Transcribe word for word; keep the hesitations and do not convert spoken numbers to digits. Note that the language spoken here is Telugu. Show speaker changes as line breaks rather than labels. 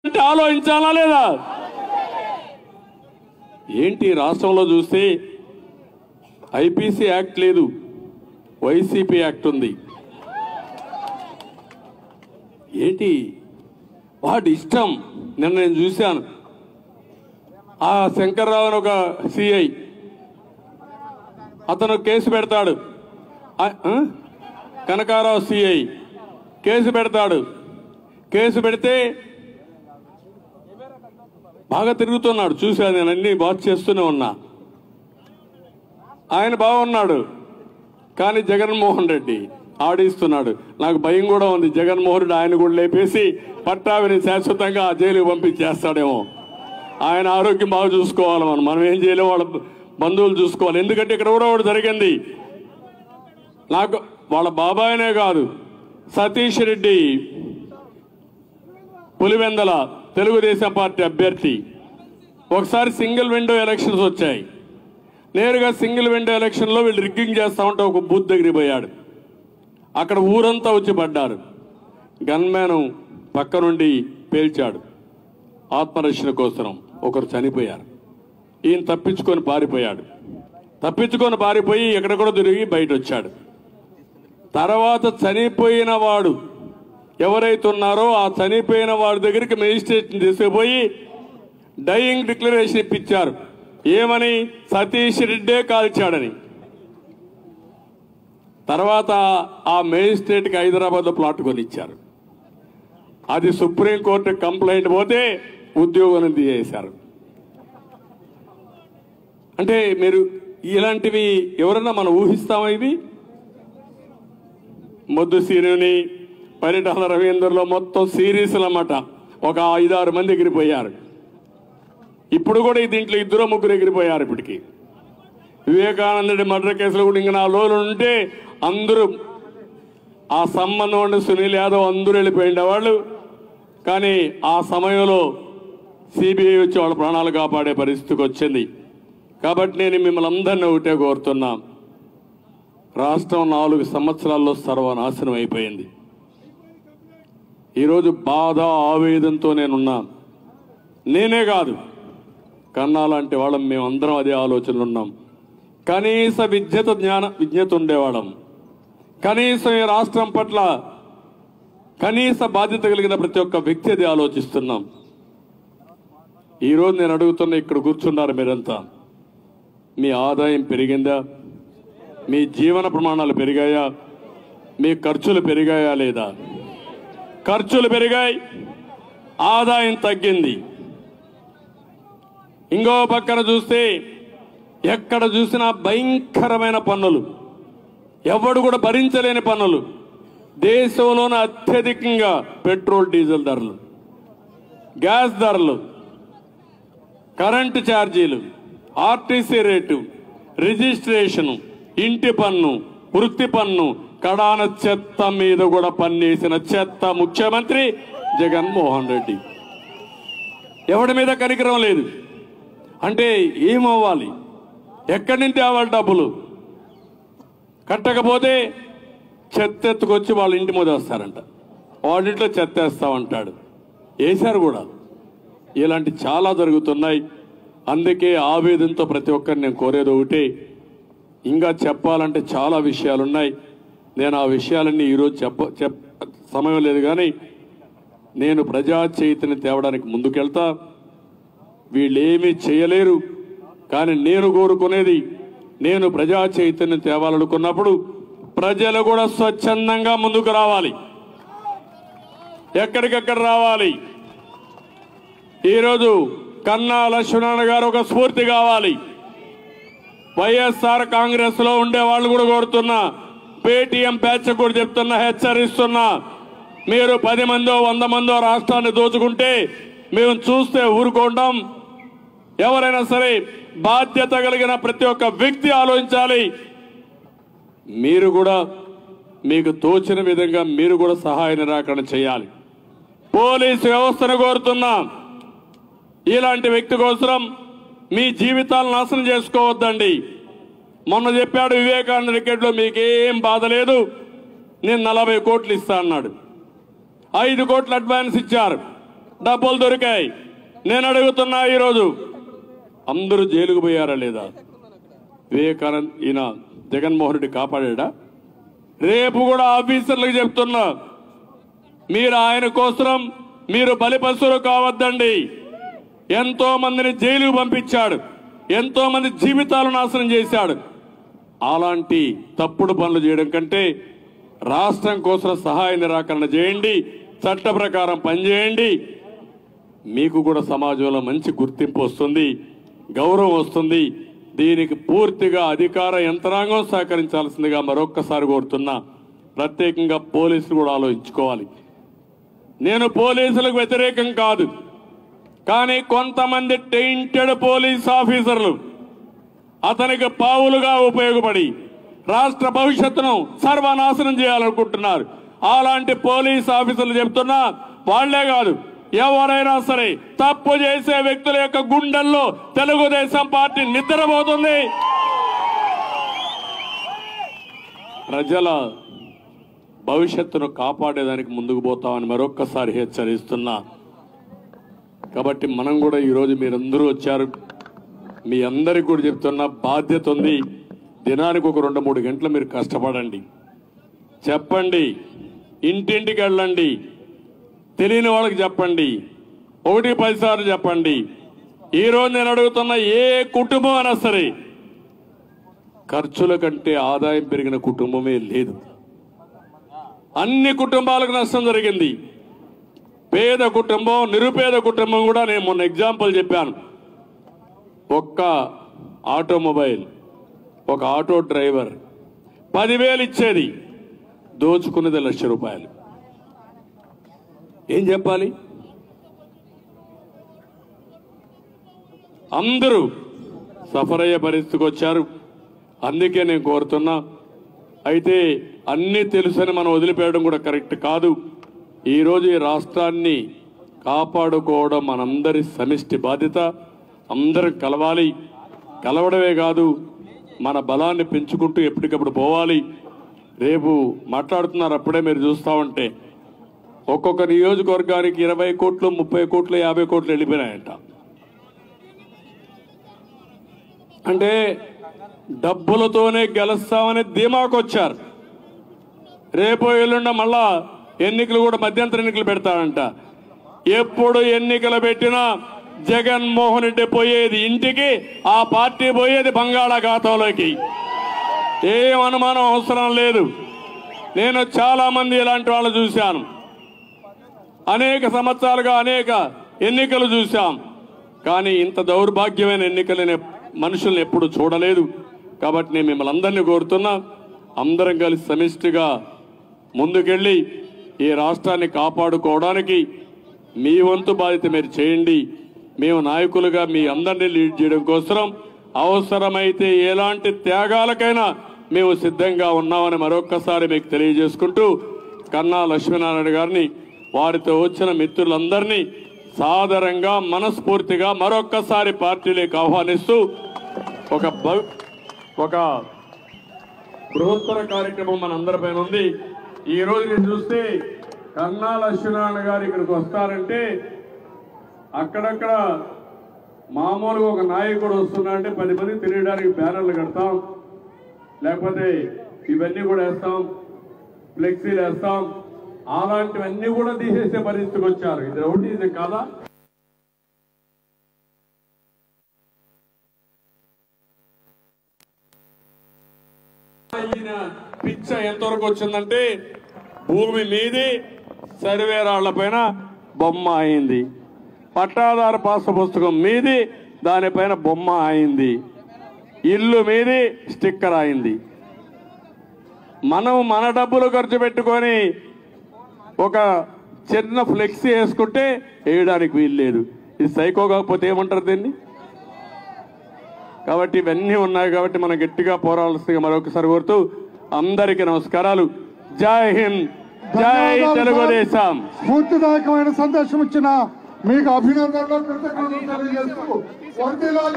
అంటే ఆలోచించాలా లేదా? ఏంటి రాష్ట్రంలో చూస్తే ఐపీసీ యాక్ట్ లేదు, వైసీపీ యాక్ట్ ఉంది. ఏంటి వాటి ఇష్టం. నిన్న నేను చూశాను, ఆ శంకర్రావు అని ఒక సిఐ అతను కేసు పెడతాడు, కనకారావు సిఐ కేసు పెడతాడు. కేసు పెడితే బాగా తిరుగుతున్నాడు, చూశాను నేను, అన్ని వాచ్ చేస్తూనే ఉన్నా. ఆయన బాగున్నాడు, కానీ జగన్మోహన్ రెడ్డి ఆడిస్తున్నాడు. నాకు భయం కూడా ఉంది, జగన్మోహన్ రెడ్డి ఆయన కూడా లేపేసి పట్టాభిని శాశ్వతంగా ఆ జైలుకి పంపించేస్తాడేమో. ఆయన ఆరోగ్యం బాగా చూసుకోవాలి, మనం మనం ఏం చేయలేము, వాళ్ళ బంధువులు చూసుకోవాలి. ఎందుకంటే ఇక్కడ కూడా ఒకటి జరిగింది, నాకు వాళ్ళ బాబాయనే కాదు, సతీష్ రెడ్డి పులివెందల తెలుగుదేశం పార్టీ అభ్యర్థి, ఒకసారి సింగిల్ విండో ఎలక్షన్స్ వచ్చాయి. నేరుగా సింగిల్ విండో ఎలక్షన్లో వీళ్ళు రిగ్గింగ్ చేస్తా ఉంటే ఒక బూత్ దగ్గరికి పోయాడు. అక్కడ ఊరంతా వచ్చి పడ్డారు. గన్మ్యాన్ పక్క నుండి పేల్చాడు ఆత్మరక్షణ కోసం. ఒకరు చనిపోయారు. ఈయన తప్పించుకొని పారిపోయాడు. తప్పించుకొని పారిపోయి ఎక్కడెక్కడో తిరిగి బయట వచ్చాడు. తర్వాత చనిపోయిన వాడు ఎవరైతే ఉన్నారో ఆ చనిపోయిన వాడి దగ్గరికి మెజిస్ట్రేట్ని తీసుకుపోయి డైయింగ్ డిక్లరేషన్ ఇప్పించారు. ఏమని? సతీష్ రెడ్డే కాల్చాడని. తర్వాత ఆ మెజిస్ట్రేట్కి హైదరాబాద్లో ప్లాట్ కొనిచ్చారు. అది సుప్రీంకోర్టు కంప్లైంట్ పోతే ఉద్యోగం తీసేశారు. అంటే మీరు ఇలాంటివి ఎవరన్నా మనం ఊహిస్తామా? ఇవి మొద్దు సీనుని, పరిటాల రవీందర్లో మొత్తం సిరీస్లు అన్నమాట. ఒక ఐదారు మంది ఎగిరిపోయారు. ఇప్పుడు కూడా దీంట్లో ఇద్దరు ముగ్గురు ఎగిరిపోయారు. ఇప్పటికీ వివేకానందుడి మర్డర్ కేసులో కూడా ఇంకా నాలుగు రోజులు ఉంటే అందరూ ఆ సంబంధం ఉండే సునీల్ యాదవ్ అందరూ వెళ్ళిపోయిండే వాళ్ళు. కానీ ఆ సమయంలో సిబిఐ వచ్చి వాళ్ళ ప్రాణాలు కాపాడే పరిస్థితికి వచ్చింది. కాబట్టి నేను మిమ్మల్ని అందరినీ ఒకటే కోరుతున్నా, రాష్ట్రం నాలుగు సంవత్సరాల్లో సర్వనాశనం అయిపోయింది. ఈరోజు బాధ ఆవేదనతో నేనున్నా. నేనే కాదు, కన్నా లాంటి వాళ్ళం మేమందరం అదే ఆలోచనలు ఉన్నాం. కనీస విద్యత జ్ఞాన విజ్ఞత ఉండేవాళ్ళం. కనీసం ఈ రాష్ట్రం పట్ల కనీస బాధ్యత కలిగిన ప్రతి ఒక్క వ్యక్తి అది ఆలోచిస్తున్నాం. ఈరోజు నేను అడుగుతున్నా, ఇక్కడ కూర్చున్నారు మీరంతా, మీ ఆదాయం పెరిగిందా? మీ జీవన ప్రమాణాలు పెరిగాయా? మీ ఖర్చులు పెరిగాయా లేదా? ఖర్చులు పెరిగాయి, ఆదాయం తగ్గింది. ఇంకో పక్కన చూస్తే ఎక్కడ చూసినా భయంకరమైన పన్నులు, ఎవడు కూడా భరించలేని పన్నులు. దేశంలోనే అత్యధికంగా పెట్రోల్ డీజిల్ ధరలు, గ్యాస్ ధరలు, కరెంటు ఛార్జీలు, ఆర్టీసీ రేటు, రిజిస్ట్రేషను, ఇంటి పన్ను, వృత్తి పన్ను, కడాన చెత్త మీద కూడా పన్నేసిన చెత్త ముఖ్యమంత్రి జగన్మోహన్ రెడ్డి. ఎవడి మీద కనికరం లేదు. అంటే ఏమవ్వాలి? ఎక్కడి నుంచి తేవాలి డబ్బులు? కట్టకపోతే చెత్త ఎత్తుకొచ్చి వాళ్ళ ఇంటి మీద వస్తారంట, వాడింట్లో చెత్త వేస్తామంటాడు. వేశారు కూడా. ఇలాంటి చాలా జరుగుతున్నాయి. అందుకే ఆవేదనతో ప్రతి ఒక్కరిని నేను కోరేది ఒకటే, ఇంకా చెప్పాలంటే చాలా విషయాలున్నాయి. నేను ఆ విషయాలన్నీ ఈరోజు చెప్ప చెప్ సమయం లేదు. కానీ నేను ప్రజా చైతన్యం తేవడానికి ముందుకెళ్తా. వీళ్ళేమీ చేయలేరు. కానీ నేను కోరుకునేది, నేను ప్రజా చైతన్యం తేవాలనుకున్నప్పుడు ప్రజలు కూడా స్వచ్ఛందంగా ముందుకు రావాలి. ఎక్కడికెక్కడ రావాలి. ఈరోజు కన్నా లక్ష్మణ్ గారు ఒక స్ఫూర్తి కావాలి. వైఎస్ఆర్ కాంగ్రెస్ లో ఉండే వాళ్ళు కూడా కోరుతున్నా, పేటీఎం బ్యాచ్ కూడా చెప్తున్నా, హెచ్చరిస్తున్నా, మీరు పది మందో వంద మందో రాష్ట్రాన్ని దోచుకుంటే మేము చూస్తే ఊరుకుంటాం. ఎవరైనా సరే బాధ్యత కలిగిన ప్రతి ఒక్క వ్యక్తి ఆలోచించాలి. మీరు కూడా మీకు తోచిన విధంగా మీరు కూడా సహాయ నిరాకరణ చేయాలి. పోలీసు వ్యవస్థను కోరుతున్నా, ఇలాంటి వ్యక్తి కోసం మీ జీవితాలను నాశనం చేసుకోవద్దండి. మొన్న చెప్పాడు వివేకానంద టికెట్లో మీకేం బాధ లేదు, నేను నలభై కోట్లు ఇస్తా అన్నాడు. ఐదు కోట్లు అడ్వాన్స్ ఇచ్చారు. డబ్బులు దొరికాయి. నేను అడుగుతున్నా, ఈరోజు అందరూ జైలుకు పోయారా లేదా? వివేకానంద్ ఈయన జగన్మోహన్ రెడ్డి కాపాడా? రేపు కూడా ఆఫీసర్లకు చెప్తున్నా, మీరు ఆయన కోసం మీరు బలిపశువులు కావద్దండి. ఎంతో మందిని జైలుకు పంపించాడు, ఎంతో మంది జీవితాలు నాశనం చేశాడు. అలాంటి తప్పుడు పనులు చేయడం కంటే రాష్ట్రం కోసం సహాయ నిరాకరణ చేయండి, చట్ట ప్రకారం పనిచేయండి. మీకు కూడా సమాజంలో మంచి గుర్తింపు వస్తుంది, గౌరవం వస్తుంది. దీనికి పూర్తిగా అధికార యంత్రాంగం సహకరించాల్సిందిగా మరొక్కసారి కోరుతున్నా. ప్రత్యేకంగా పోలీసులు కూడా ఆలోచించుకోవాలి. నేను పోలీసులకు వ్యతిరేకం కాదు, కానీ కొంతమంది టెయింటెడ్ పోలీస్ ఆఫీసర్లు అతనికి పావులుగా ఉపయోగపడి రాష్ట్ర భవిష్యత్తును సర్వనాశనం చేయాలనుకుంటున్నారు. అలాంటి పోలీస్ ఆఫీసర్లు చెప్తున్నా, వాళ్లే కాదు ఎవరైనా సరే తప్పు చేసే వ్యక్తుల యొక్క గుండెల్లో తెలుగుదేశం పార్టీ నిద్రపోతుంది. ప్రజల భవిష్యత్తును కాపాడేదానికి ముందుకు పోతామని మరొక్కసారి హెచ్చరిస్తున్నా. కాబట్టి మనం కూడా ఈరోజు మీరందరూ వచ్చారు, మీ అందరికీ కూడా చెప్తున్నా, బాధ్యత ఉంది. దినానికి ఒక రెండు మూడు గంటలు మీరు కష్టపడండి, చెప్పండి, ఇంటింటికి వెళ్ళండి, తెలియని వాళ్ళకి చెప్పండి, ఒకటి పదిసార్లు చెప్పండి. ఈరోజు నేను అడుగుతున్న ఏ కుటుంబం అయినా సరే ఖర్చుల కంటే ఆదాయం పెరిగిన కుటుంబమే లేదు. అన్ని కుటుంబాలకు నష్టం జరిగింది. పేద కుటుంబం, నిరుపేద కుటుంబం కూడా నేను మొన్న ఎగ్జాంపుల్ చెప్పాను. ఒక్క ఆటోమొబైల్, ఒక ఆటో డ్రైవర్ పదివేలు ఇచ్చేది, దోచుకున్నది లక్ష రూపాయలు. ఏం చెప్పాలి? అందరూ సఫర్ అయ్యే పరిస్థితికి వచ్చారు. అందుకే నేను కోరుతున్నా, అయితే అన్నీ తెలుసని మనం వదిలిపెట్టడం కూడా కరెక్ట్ కాదు. ఈరోజు ఈ రాష్ట్రాన్ని కాపాడుకోవడం మనందరి సమిష్టి బాధ్యత. అందరం కలవాలి, కలవడమే కాదు మన బలాన్ని పెంచుకుంటూ ఎప్పటికప్పుడు పోవాలి. రేపు మాట్లాడుతున్నారు, అప్పుడే మీరు చూస్తూ ఉంటే ఒక్కొక్క నియోజకవర్గానికి ఇరవై కోట్లు, ముప్పై కోట్లు, యాభై కోట్లు వెళ్ళిపోయినాయంట. అంటే డబ్బులతోనే గెలుస్తామని ధీమాకు వచ్చారు. రేపు ఎల్లుండ మళ్ళా ఎన్నికలు కూడా మధ్యంతర ఎన్నికలు పెడతాడంట. ఎప్పుడు ఎన్నికలు పెట్టినా జగన్మోహన్ రెడ్డి పోయేది ఇంటికి, ఆ పార్టీ పోయేది బంగాళాఖాతంలోకి. ఏం అనుమానం అవసరం లేదు. నేను చాలా మంది ఇలాంటి వాళ్ళు చూశాను. అనేక సంవత్సరాలుగా అనేక ఎన్నికలు చూశాం, కానీ ఇంత దౌర్భాగ్యమైన ఎన్నికలనే మనుషుల్ని ఎప్పుడు చూడలేదు. కాబట్టి నేను మిమ్మల్ని అందరినీ కోరుతున్నా, అందరం కలిసి సమిష్టిగా ముందుకెళ్ళి ఈ రాష్ట్రాన్ని కాపాడుకోవడానికి మీ వంతు బాధ్యత మీరు చేయండి. మేము నాయకులుగా మీ అందరినీ లీడ్ చేయడం కోసం అవసరమైతే ఎలాంటి త్యాగాలకైనా మేము సిద్ధంగా ఉన్నామని మరొక్కసారి మీకు తెలియజేసుకుంటూ, కన్నా లక్ష్మీనారాయణ గారిని, వారితో వచ్చిన మిత్రులందరినీ సాదరంగా మనస్ఫూర్తిగా మరొక్కసారి పార్టీలోకి ఆహ్వానిస్తూ ఒక ఒక బృహత్తర కార్యక్రమం మనందరిపైన ఉంది. ఈ రోజు నేను చూస్తే కన్నా లక్ష్మీనారాయణ గారు ఇక్కడికి వస్తారంటే అక్కడక్కడ మామూలుగా ఒక నాయకుడు వస్తున్నా అంటే పది మంది తిరగడానికి బ్యానర్లు కడతాం, లేకపోతే ఇవన్నీ కూడా వేస్తాం, ఫ్లెక్సీలు వేస్తాం. అలాంటివన్నీ కూడా తీసేసే పరిస్థితికి వచ్చారు. ఇది ఒకటి, ఇది కాదా? పిచ్చ ఎంతవరకు వచ్చిందంటే భూమి మీది సర్వే రాళ్ల పైన బొమ్మ అయింది, పట్టాదారు పాస్ పుస్తకం మీది దానిపైన బొమ్మ అయింది, ఇల్లు మీది స్టిక్కర్ అయింది. మనం మన డబ్బులు ఖర్చు పెట్టుకొని ఒక చిన్న ఫ్లెక్సీ వేసుకుంటే వేయడానికి వీలు లేదు. ఇది సైకో కాకపోతే ఏమంటారు దీన్ని? కాబట్టి ఇవన్నీ ఉన్నాయి. కాబట్టి మనం గట్టిగా పోరాడాల్సిందిగా మరొకసారి కోరుతూ అందరికీ నమస్కారాలు. జై హింద్, జై తెలుగుదేశం.
స్ఫూర్తిదాయకమైన సందేశం ఇచ్చిన మీకు అభినందనలు.